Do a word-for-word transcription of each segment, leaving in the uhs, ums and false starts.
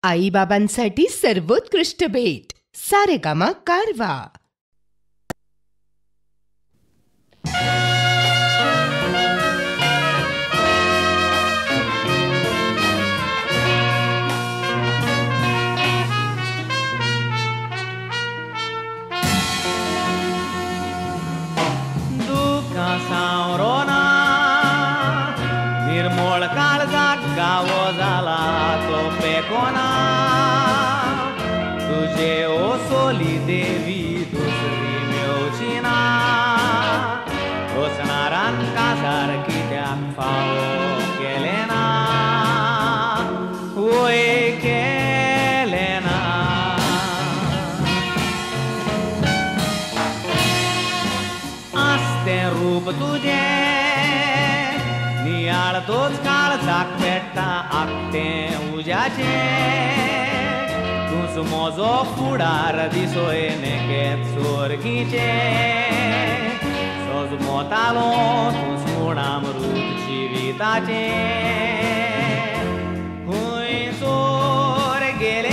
आईबाबांसाठी सर्वोत्कृष्ट भेट सारेगामा कारवा. सावरोना निर्मळ काळजाक गावो जाला तो पेकोना तुझे ओसोली देवी दुसरी मेवची ना वचणारान काजार कित्याक फावो केले ना वय केले ना आस्ते रूप तुझे नियाळ तोच काळजाक पेट्टा आकतें उज्याचे तूंच म्हजो फुडार दिसोय नेकेत सोर्गीचे सोजमोतालो तूंच म्हूण जिविताचे खूंय चोर गेले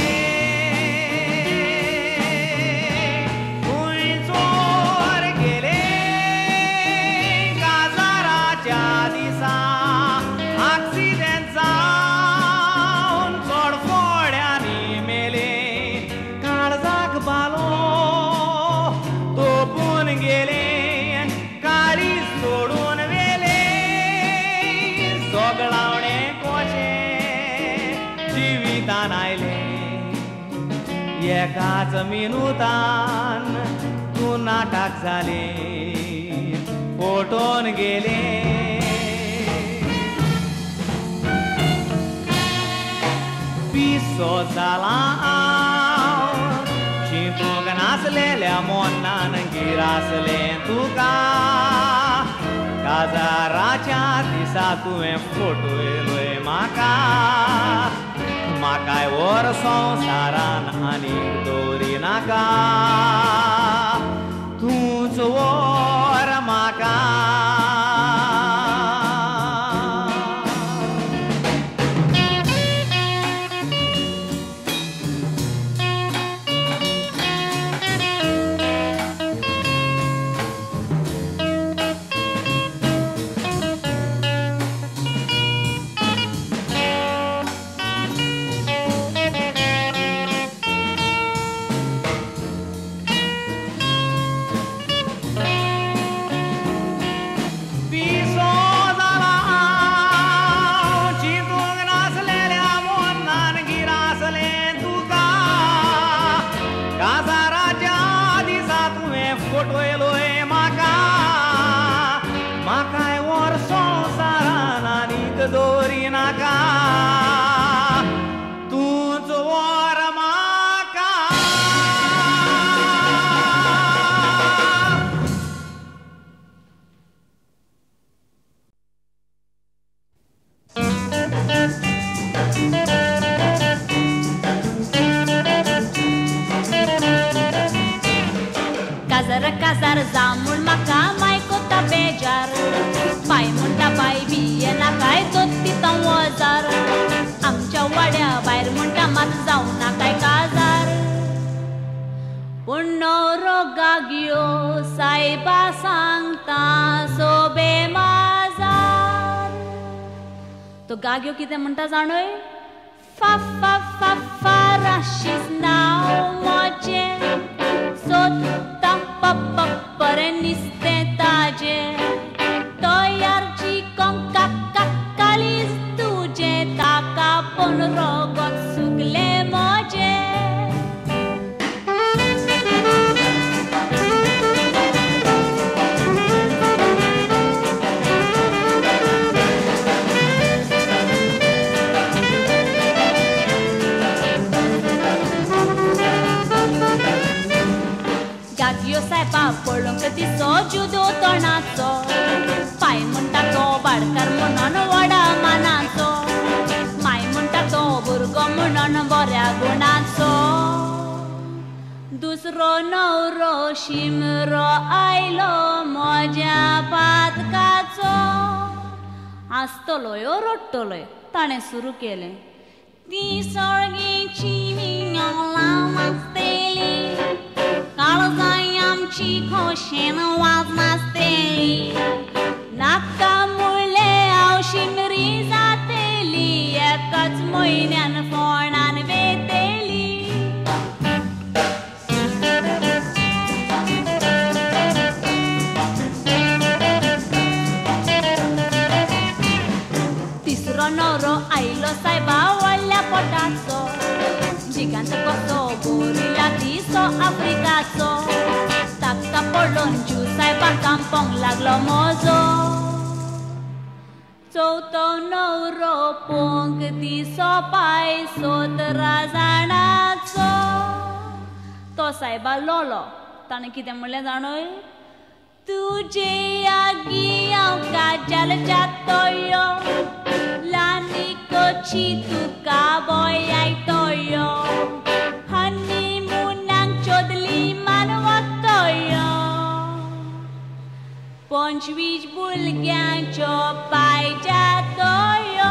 एकाच मिनूतान तूं नाटक जाले फोटोन गेले पिसो जाला हांव चिंतूंक नासलेल्या मोन्नान गिरासले तुका काजाराच्या दिसा तुवें फोटो येलोय म्हाका म्हाकाय वर संवसारान आनीक दवरी नाका तूंच वर म्हाका Casar zamul maca mai cota bejar pai munta pai biye na काय तोत्ती तम वजार आमच्या वाड्या बाहेर म्हणटा मात जाऊ ना काय काजार पूण नवरो गागयो सायबा सांगता सोबे माजार तो गागयो कितें म्हणटा जाणोय फा फा फा फा राशीस नाव मोचें सोदता पप्पा परे निस्तें ताजें तयारची कंका काळीज तुजे ताका पण रोगोत सुकले मोजे गागयो सायबा पळोवंक दिसो जुदो तोंडाचो पाय म्हणटा तो बाडकार म्हणून व्हडा मानाचो माय म्हणटा तो भुरगो म्हणून बऱ्या गुणाचो दुसरो नवरो शिमरो आयलो म्हज्या पातकाचो आसतलोय रडटलोय ताणें सुरू केलें ती सळगीची gigante कसो गोरिला दिसो आफ्रिकाचो ताका पडलोन ज्युसायबा कांपोंक लागलो मोजो चवथो नवरो पोंक दिसो पाय सतरा जाणांचो तो सायबा लोलो ताणें कितें म्हणलें जाणोय तुजे आगी हांव काजल जातोयो लानी कोची तुका बोय आयतोयो हनीमुनाक चोदली मान वतोयो पंचवीस भुरग्यांचो पाय जातोयो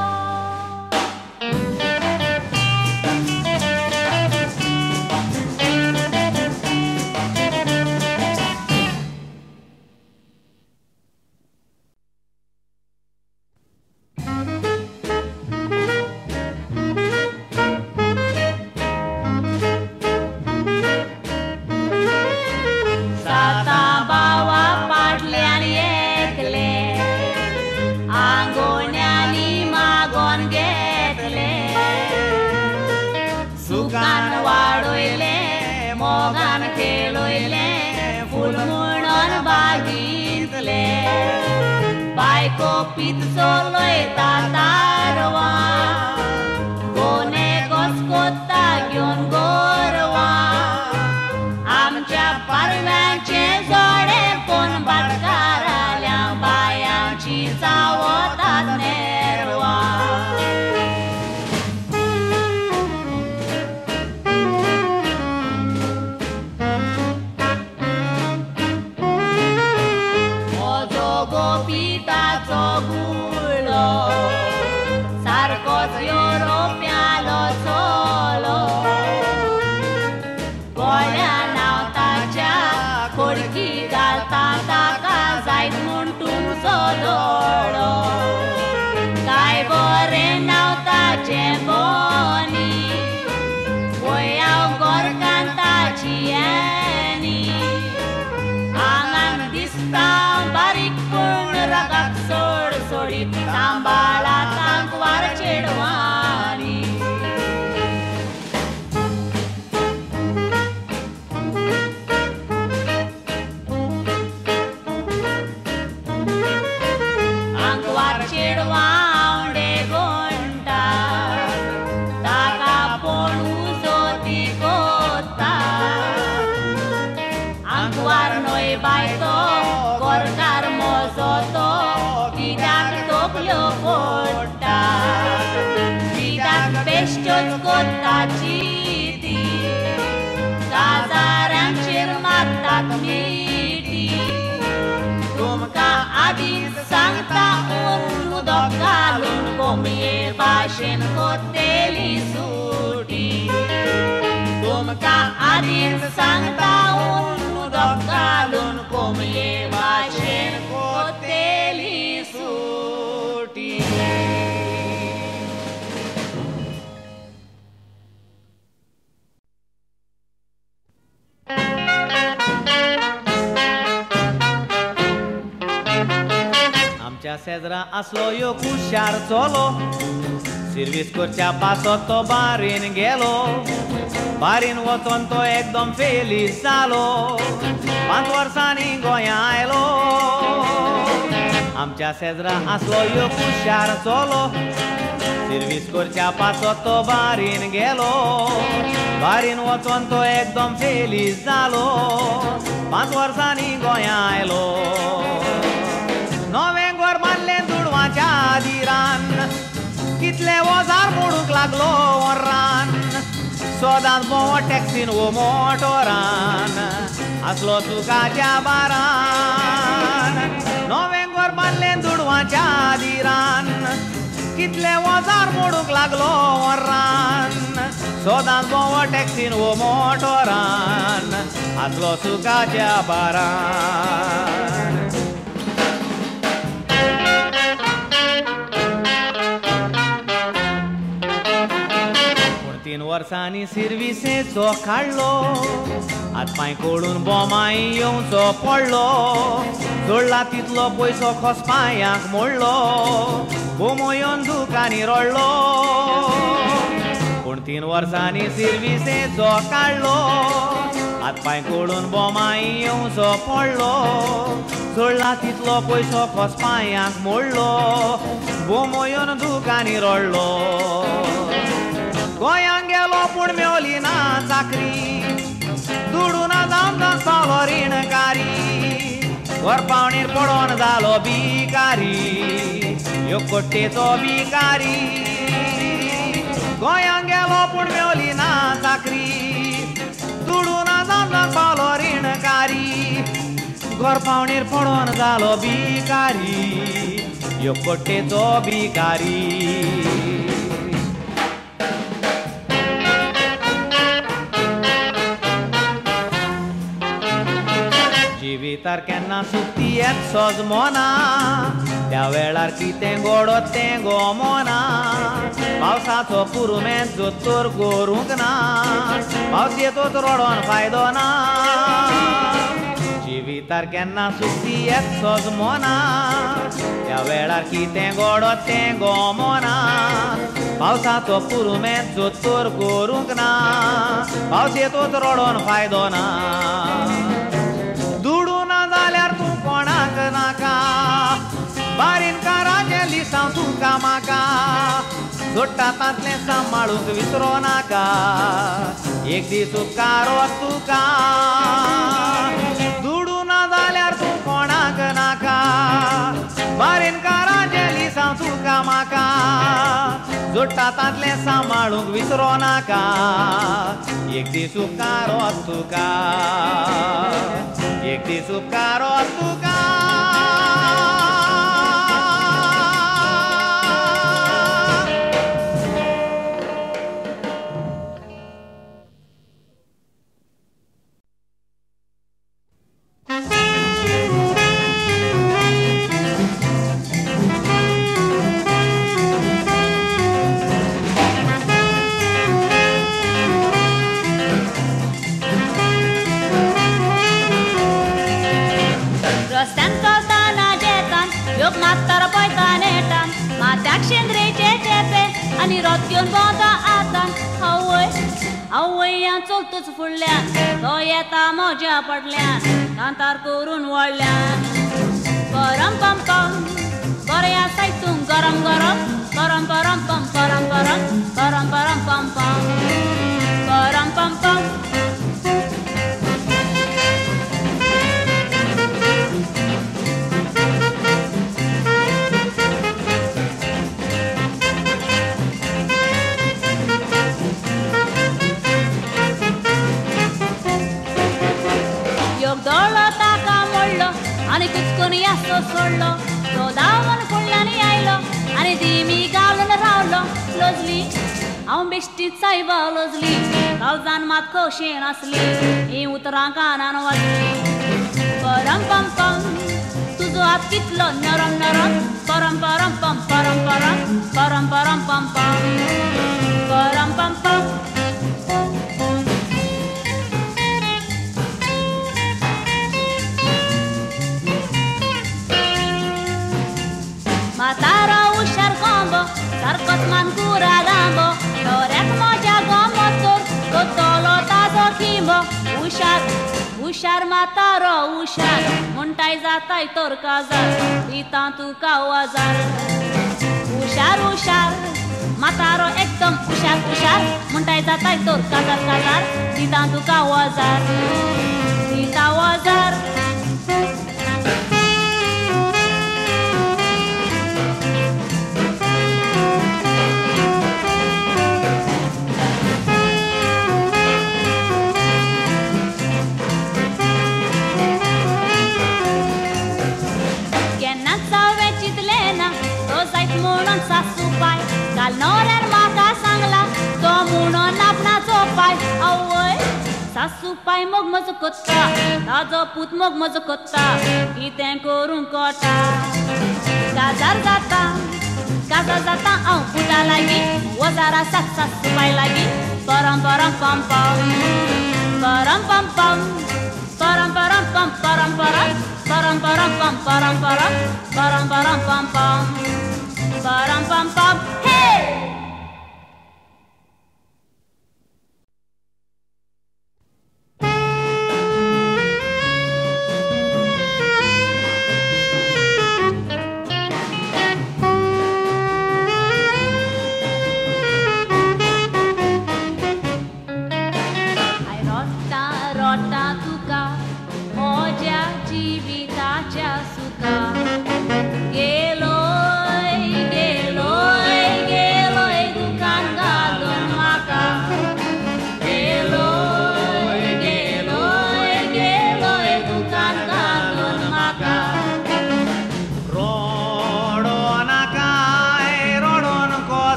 बायको पीत चलयता तारवा कोणे घोस्कोता घेवन गोरवा आमच्या पारव्याचे जोडे कोण भाटकाराल्या बायांची चावतात नेरवा गोपिताचो गुळो सारकोच युरोप्यालो चलो गोळ्या नावताच्या खोडकी घालता ताका जायत म्हूण तुमचो दोळो काय बरें नावताचे बोनी पळय हांव गोरकांताची येनी आंगान दिसता बारीक पूण रगाक सोड सोडीत सांबाळा तांकवार चेडवानी आंकवार चेडवा आवडे गोंटा ताका पळू जोती कोता आंकवार न्हय बायतो गोरकार मोजो तो कित्याक तोपल्यो पडटा कित्याक बेश्टोच कोत्ता चिती काजारांचेर मारतात मिटी तुमकां आदींच सांगता ऊन उदक घालून कोंबये भाशेन कोत्तेली सुटी तुमकां आदींच सांगता ऊन उदक घालून कोंबये भाशेन कोत्तेली सुटी आमच्या शेजरा असलो यो हुशार चलो सर्वीस करच्या पासत तो बारीन गेलो बारीन वचोन तो एकदम फेलीस जालो पांच वर्सांनी गोंया आयलो आमच्या शेजरा असलो यो हुशार चलो सर्वीस करच्या पासत तो बारीन गेलो बारीन वचोन तो एकदम फेलीस जालो पांच वर्सांनी गोंया आयलो नवें घर बांदलें दुडवाच्या दिरान कितले वजार मोडूंक लागलो वरान सोदांत बोवो टॅक्सीन वो मोटोरान आसलो तुकाच्या बारान नवें घर बांदलें दुडवाच्या दिरान कितले वजार मोडूंक लागलो वरान सोदांत बोवो टॅक्सीन वो मोटोरान आसलो तुकाच्या बारान तीन वर्सांनी सर्विसेचो काडलो हातपांय कोडून बोमाय येवचो पडलो जोडला तितलो पयसो खोसपायांक मोडलो बोमो येवन दुकानी रडलो पूण तीन वर्सांनी सिर्विसेचो काडलो हातपाय कोडून बोमाई येवचो पडलो सोडला तितलो पयसो खोस पांयांक मोडलो बोमो येवन दुकानी रडलो गोंयांक गेलो पूण मेवली ना चाकरी दुडून जावन जालो रीणकारी वर पावणेर पडोन जालो भिकारी ह्यो कोट्टेचो भिकारी गोंयांक गेलो पूण मेवली ना चाकरी दुडून जावन जालो रीणकारी घर पावणेर पडोन जालो भिकारी ह्यो कोट्टेचो भिकारी जिवितार केन्ना सुक्ती येत सोजमोना त्या वेळार कितें गोडो तें गोमोना पावसाचो पुरुमें जोतोर गोरूंक ना पावस येतोच रडोन फायदो ना जिवितार केन्ना सुक्ती येत सोजमोना त्या वेळार कितें गोडो तें गोमोना पावसाचो पुरुमें जोतोर गोरूंक ना पावस येतोच रडोन फायदो ना दुडून जाल्यार तूं कोणाक नाका बारीनकाराचें लिसांव तुका म्हाका जोडटा तांतलें सांबाळूंक विसरो नाका एक दीस उपकारो तुका दुडून जाल्यार तूं कोणाक नाका बारीनकाराचें लिसांव तुका म्हाका जोडटा तांतलें सांबाळूंक विसरो नाका एक दीस उपकारो तुका एक दीस उपकारो तुका आनी रथ घेवन भोंवता आतां आवय आवय चलतूच फुडल्यान तो येता म्हज्या फाटल्यान कांतार करून वळल्यान परम पम पम बरें आसा हितून गरम गरम परम परम पम परम परम परम परम पम पम परम पम पम आनी कुचकून यासो सोडलो तो धांवन फुडल्यान आयलो आनी दिमी घालून रावलो लोजली हांव बेश्टी सायबा लोजली काळजान मात खोशेन आसली ही उतरां कानान वाजली परम पम पम तुजो हात कितलो नरम नरम परम परम पम परम परम परम परम पम पम परम पम पम Mataro ushar combo, sarkot man kura dambo, torek moja gomotor, totolo tazo kimbo, ushar, ushar mataro ushar, muntai zatai tor kazar, pitan tu kawazar, ushar ushar, mataro ekdom ushar ushar, muntai zatai tor kazar kazar, pitan tu kawazar, pitawazar. Sasupai, kalnorer maka sangla, to muno napna zopai, away. Sasupai mog mazukota, tazo put mog mazukota, iten korun kota. Kazar zata, kazar zata, au puta lagi, wazara sat sasupai lagi, param param pam pam, param pam pam, param param pam param param, param param pam param param, param param pam pam. Param pam pam, hey!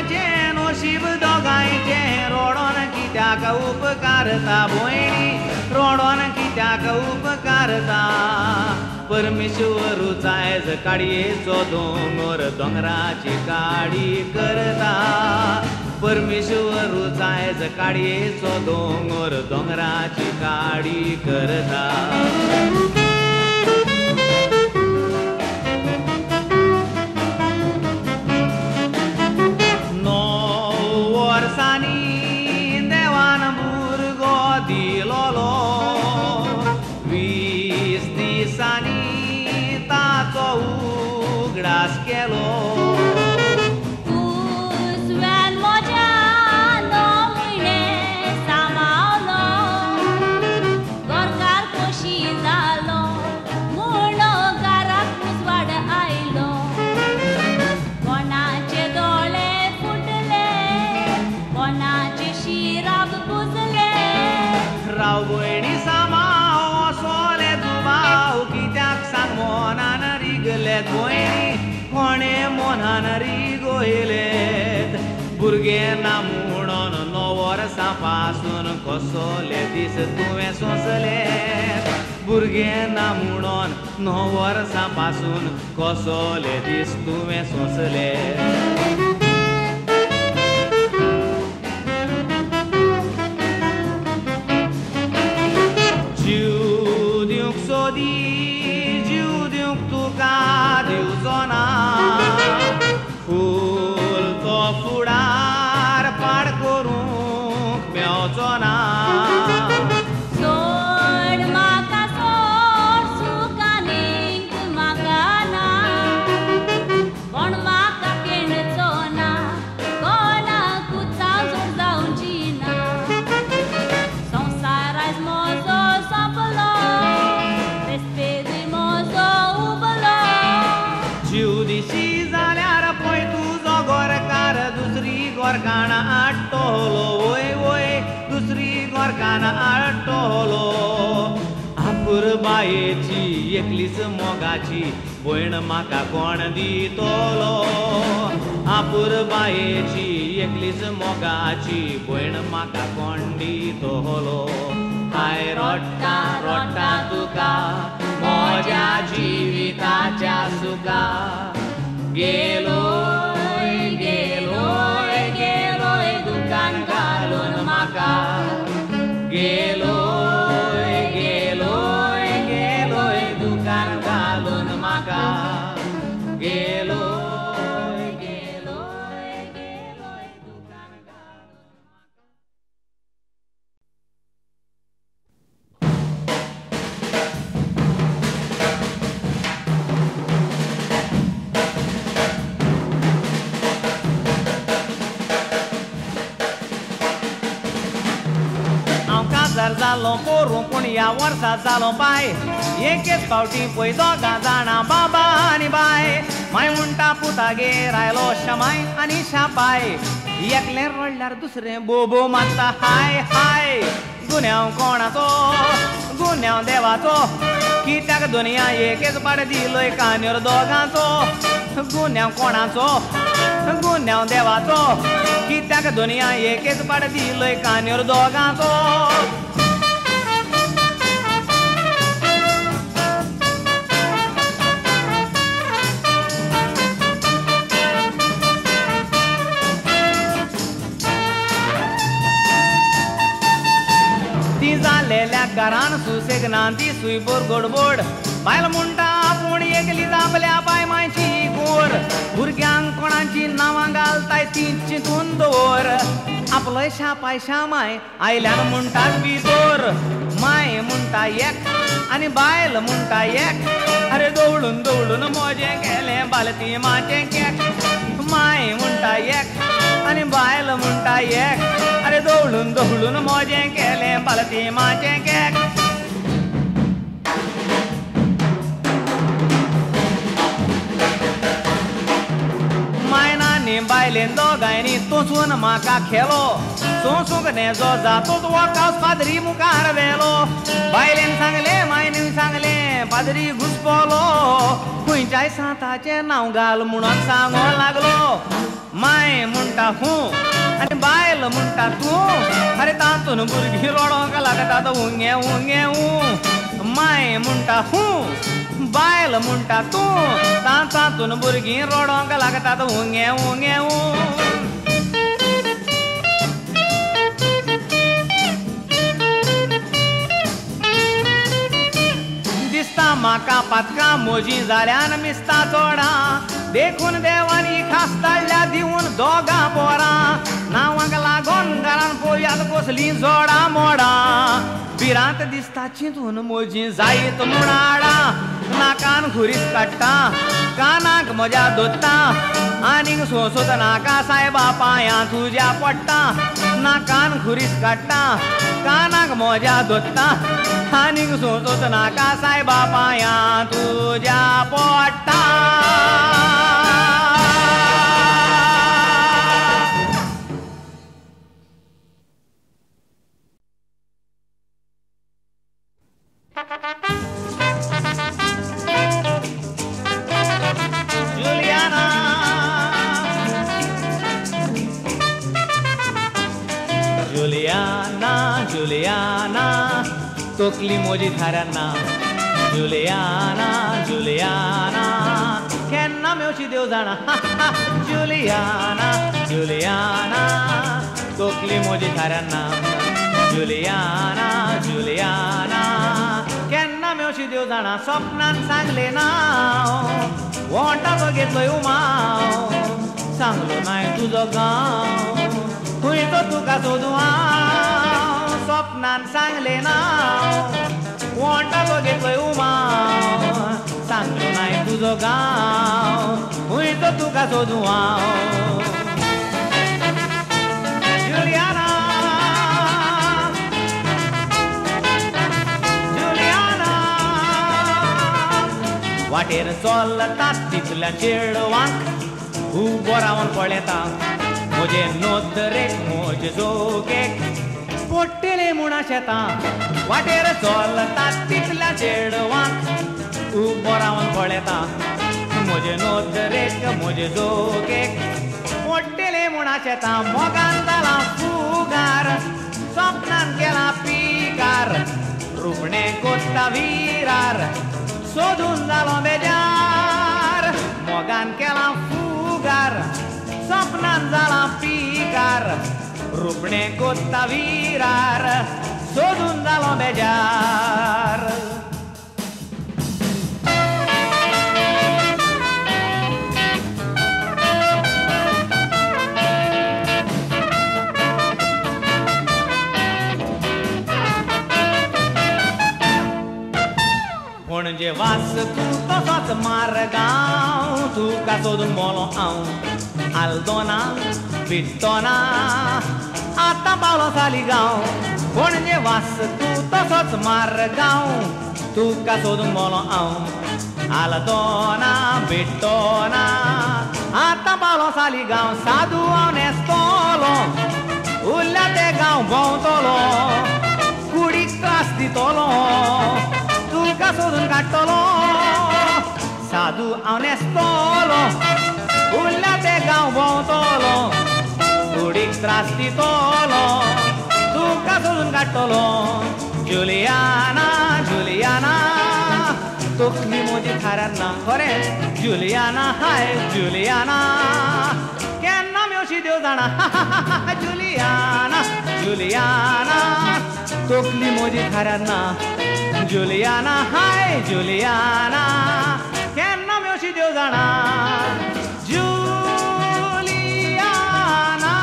दोगांचे नशीब दोगांचे रोडोन कित्याक उपकारता भयणी रोडोन कित्याक उपकारता परमेश्वर आयज काडयेचो दोंगर दोंगराची काडी करता परमेश्वर आयज काडयेचो दोंगर दोंगराची काडी करता देवान भुरगो दिलोलो वीस दिसांनी ताचो उगडास केलो भयणी सामाव सोले दुबाव कित्याक सांग मोनान रिगलेत भयणी कोणे मोनान रिगोयलेत भुरगे ना म्हणून णव वर्सां पासून कसोले दीस तुवें सोंसलेत भुरगे ना म्हणून णव वर्सां पासून कसोले दीस तुवें सोंसलेत जीव दिवंक तुका दिवचो ना फूल तो फुडार पाड करूंक मेवचो ना सोड म्हाका सोड सुखानीक म्हाका ना कोण म्हाका केणचो ना कोणाक चावचूक जावची ना संवसार आयज म्हजो सोंपलो जीव दिशी जाल्यार पळय तुजो गोरकार दुसरी गोरकान आडटलो वय वय दुसरी गोरकान आडटलो आपुर बायेची एकलीच मोगाची भयण म्हाका कोण दितलो आपुर बायेची एकलीच मोगाची भयण म्हाका कोण दितलो हाय रोट्टा रोट्टा तुका मोज्या जिविताच्या सुका गेलोय गेलोय गेलोय दुकान घालून म्हाका गेलोय गेलोय गेलोय दुकान घालून म्हाका गेलोय गेलोय गेलोय दुकान घालून हजार जालो पोरूं पूण ह्या वर्सा जालो बाय एकेच फावटी पळय दोगां जाणां बाबा आनी बाय माय म्हणटा पुतागेर आयलो शमाय आनी शापाय एकलें रडल्यार दुसरें बोबो मारता हाय हाय गुन्यांव कोणाचो गुन्यांव देवाचो कित्याक दुनिया एकेच पाड दिलोय कांदोर दोगांचो गुन्यांव कोणाचो गुन्यांव देवाचो कित्याक दुनिया एकेच पाड दिलोय कांदोर दोगांचो ती जालेल्या घरान सुसेग ना ती सुयबोर गोडबोड बायल म्हणटा आपूण एकली जापल्या बाय मायची गोर भुरग्यांक कोणाची नांवां घालताय ती चिंतून दवर आपलोय शापाय शामाय आयल्यान म्हणटात भितर माय म्हणटा एक आनी बायल म्हणटा एक अरे दवळून दवळून मोजें केलें बालती माचें केक माय म्हणटा एक आनी बायल म्हणटा एक अरे दवळून दवळून मोजें केलें बालती माचें केक मायनांनी बायलेन दोगांयनी तोचून म्हाका खेलो सोंसूंक नेजो जातोच वकास पाद्री मुखार व्हेलो बायलेन सांगलें मायनीन सांगलें पादरी घुसपलो खंयच्याय सांताचें नांव घाल म्हणून सांगो लागलो माय म्हणटा हूं आनी बायल म्हणटा तूं अरे तातून भुरगीं रडोंक लागतात उंगे उंगे ऊ माय म्हणटा हूं बायल म्हणटा तूं तातून भुरगीं रडोंक लागतात उंगे उंगे ऊ दिसता म्हाका पातकां मोजी जाल्यान मिस्ता चोडा देखून देवानी खास धाडल्या दिवन दोगा पोरां नांवाक लागोन घरान पळयात कसलीं जोडा मोडा भिरांत दिसता चिंतून मोजी जायत म्हूण हाडा नाकान खुरीस काडटा कानाक म्हज्या दोत्ता आनीक सोंसोत नाका सायबा पांयां तुज्या पडटा नाकान खुरीस काडटा कानाक म्हज्या दोत्ता आनीक सोंसोत नाका सायबा पांयां तुज्या पडटा Juliana Juliana Juliana तोकली मोजी थाऱ्यांना जुलियाना जुलियाना केन्ना मेवची देव जाणा जुलियाना जुलियाना तोकली मोजी थाऱ्यांना जुलियाना जुलियाना केन्ना मेवची देव जाणा स्वप्नान सांगले नांव वोंटाचो घेतलोय उमाव सांगलो नाय तुजो गांव खंय तो तुका सोदूं हांव स्वप्नान सांगले नांव वोंटाचो घेतलोय उमाव सांगलो नाय तुजो गांव खंय तो तुका सोदूं हांव जुलियाना जुलियाना वाटेर चलतात तितल्या चेडवांक उबो रावन पळयता म्हजे नोदरेक म्हजे जोगेक पोट्टेले म्हणा शेतां वाटेर चलतात तितल्या चेडवांक उबो रावन पळयता म्हजे नोदरेक म्हजे जोगेक पोट्टेले म्हणा शेतां मोगान जाला फुगार स्वप्नान केला पिकार रुपणें कोत्ता विरार सोदून जालो बेजार मोगान केला फुगार स्वप्नान जाला पिकार रुपणें कोत्ता विरार सोदून जालो बेजार पणजे वास तूं तसोच मारगांव तुका सोदून मोलो हांव आल्दोना बिट्टोना आतां पावलो सालिगांव पणजे वास तूं तसोच मारगांव तुका सोदून मोलो हांव आल्दोना बिट्टोना आतां पावलो सालिगांव साधू हांव नेस्तोलो उरल्या ते गांव भोंवतलो कुडीक त्रास दितलो तुका सोदून काडटलो साधू हांव नेस्तोलो उरल्या ते गांव भोंवतलो कुडीक त्रास दितलो तुका सोदून काडटलो जुलियाना जुलियाना तोखली मोजी थाऱ्यांना खरें जुलियाना हाय जुलियाना केन्ना मेवशी देव जाणा जुलियाना जुलियाना तोखली मोजी थाऱ्यांना जुलियाना हाय जुलियाना केन्ना मेवशी देव जाणा जुलियाना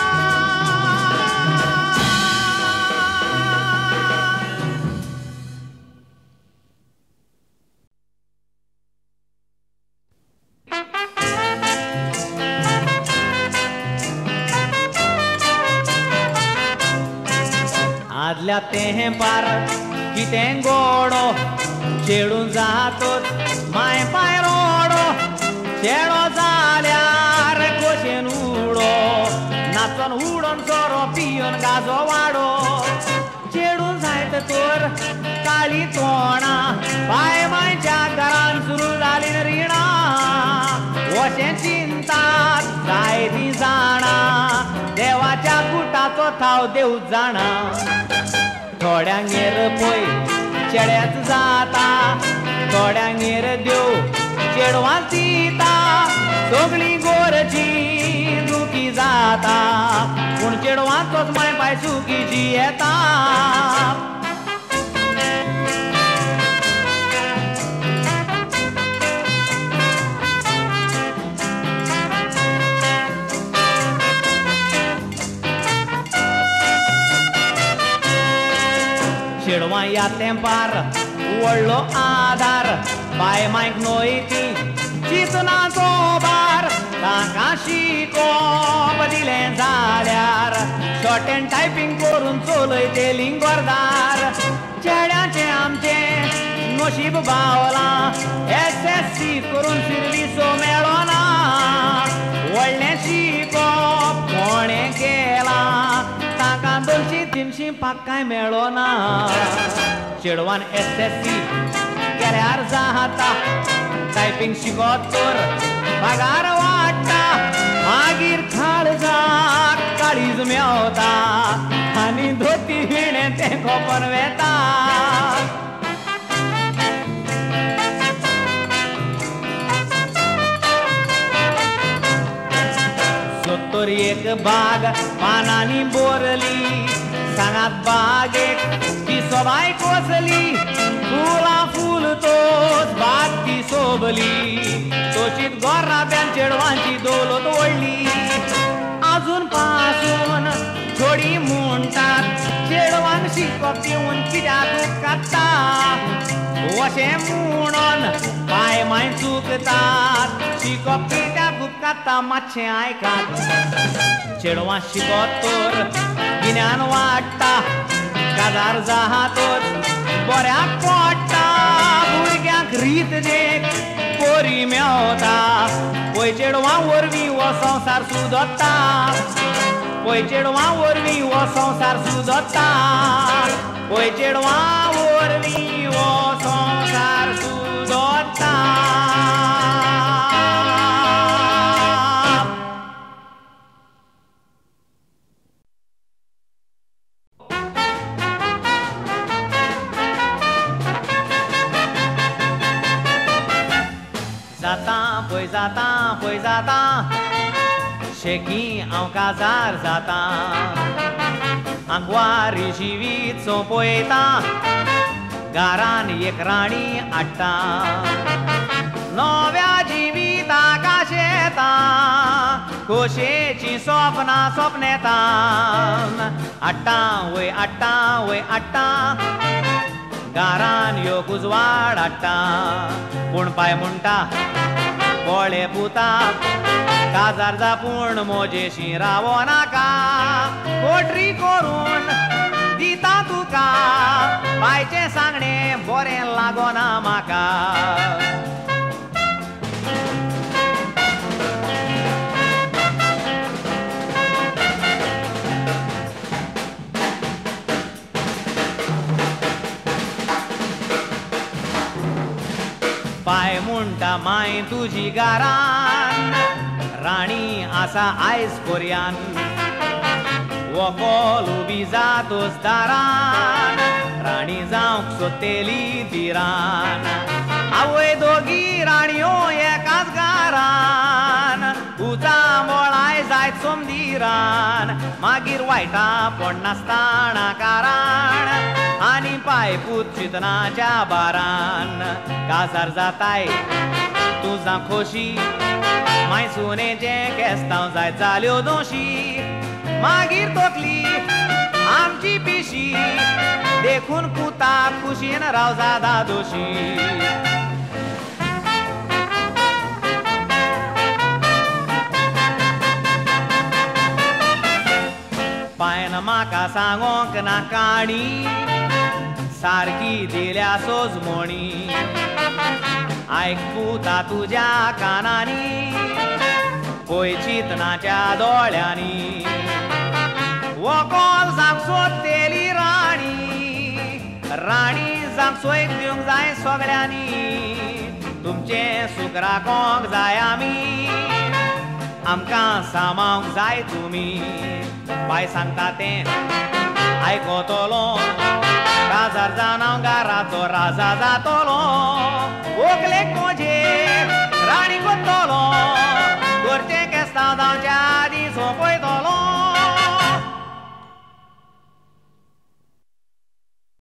आदल्या तेंपार कितें गोडो चेडून जातोच माय पाय रोडो चेडो जाल्यार कोशेन उडो नाचोन उडोन सोरो पियोन गाजो वाडो चेडून जाय येत तर काळी तोणा पाय मायच्या घरान सुरू झाली न रिणा वशे चिंतात जाय ती जाणा देवाच्या कुटाचो थाव देव जाणा थोड्यांगेर पय चेड्याच जाता थोड्यांगेर देव चेडवां दिता सगळी गोरची दुखी जाता पूण चेडवांचोच माय पाय चुकीची येता चेडवां या तेंपार व्हडलो आधार बाय मायक नोयती चिंतनाचो बार ताका शिकोप दिलें जाल्यार शॉर्ट एंड टायपिंग करून चलयते लिंगोरदार चेड्याचें आमचें नशीब बावलां एस एस सी करून सिर्विसो मेळोना व्हडलें शिकोप कोणें केलां ताका दोनशी तिनशी पाकाय मेळोना चेडवान एस एस सी केल्यार जाता टायपिंग शिकोत तर पगार वाडटा मागीर काळजाक काळीज मेवता आनी धोती विणें तें खोपन वेता सत्तर एक बाग पानांनी बोरली सांगात बागेक ती सोबाय कोसली फुलां फूल तोच बाग ती सोबली तोचीत गोराब्यान चेडवांची दौलत व्हडली अजून पासून थोडी म्हणटात चेडवांक शिकप दिवन कित्याक काडटा वशें म्हणून पाय माय चुकतात शिकप कित्याक उपकाता मातशें आयकात चेडवां शिकोत तर गिन्यान वाडटा काजार जातच बऱ्याक पडटा भुरग्यांक रीत देख पोरी मेवता पळय चेडवां वरवीं हो संवसार सुदरता पळय चेडवां वरवीं हो संवसार सुदरता पळय चेडवां वरवीं हो संवसार सुदरता जाता पळय जाता पळय जाता शेकी हांव काजार जाता आंकवारी जिवीत सोंपयता घरान एक राणी हाडटा नव्या जिवीताक आशेता खोशेची सपनां सपनेता हाडटा वय हाडटा वय हाडटा घरान यो उजवाड हाडटा पूण पाय म्हणटा पोळे पुता काजार जा पूण मोजेशी रावो नाका कोटरी करून दिता तुका पायचें सांगणें बरें लागोना म्हाका पाय म्हणटा माय तुजी गारान राणी आसा आयज कोरयान वकोल उबी जातोच दारान राणी जावंक सोदतेली दिरान आवय दोगी राणयो एकाच घरान उजा मोळाय जायत सोमदिरान मागीर वायटा पडनासतना कारण आनी पाय पूत चितनाच्या बारान काजार जाताय तुझा खोशी माय सुनेचें केस्तांव जाय जाल्यो दोशी मागीर तोकली आमची पिशी देखून पुता खुशीन राव जादा दोशी पायन म्हाका सांगोंक ना काणी सारकी दिल्या सोजमोणी आयकूता तुज्या कानांनी पळय चितनाच्या दोळ्यांनी वकोल जावंक सोदतेली राणी सुखाक सोयीक दिवंक जाय सगळ्यांनी तुमचे सुख राखोंक जाय आमी आमकां सांबाळूंक जाय तुमी बाय सांगता तें आयकोतलो राजार जावन हांव घराचो राजा जातलो व्हंकलेक म्हजे राणी कोत्तलो घरचे केस्तां जावच्या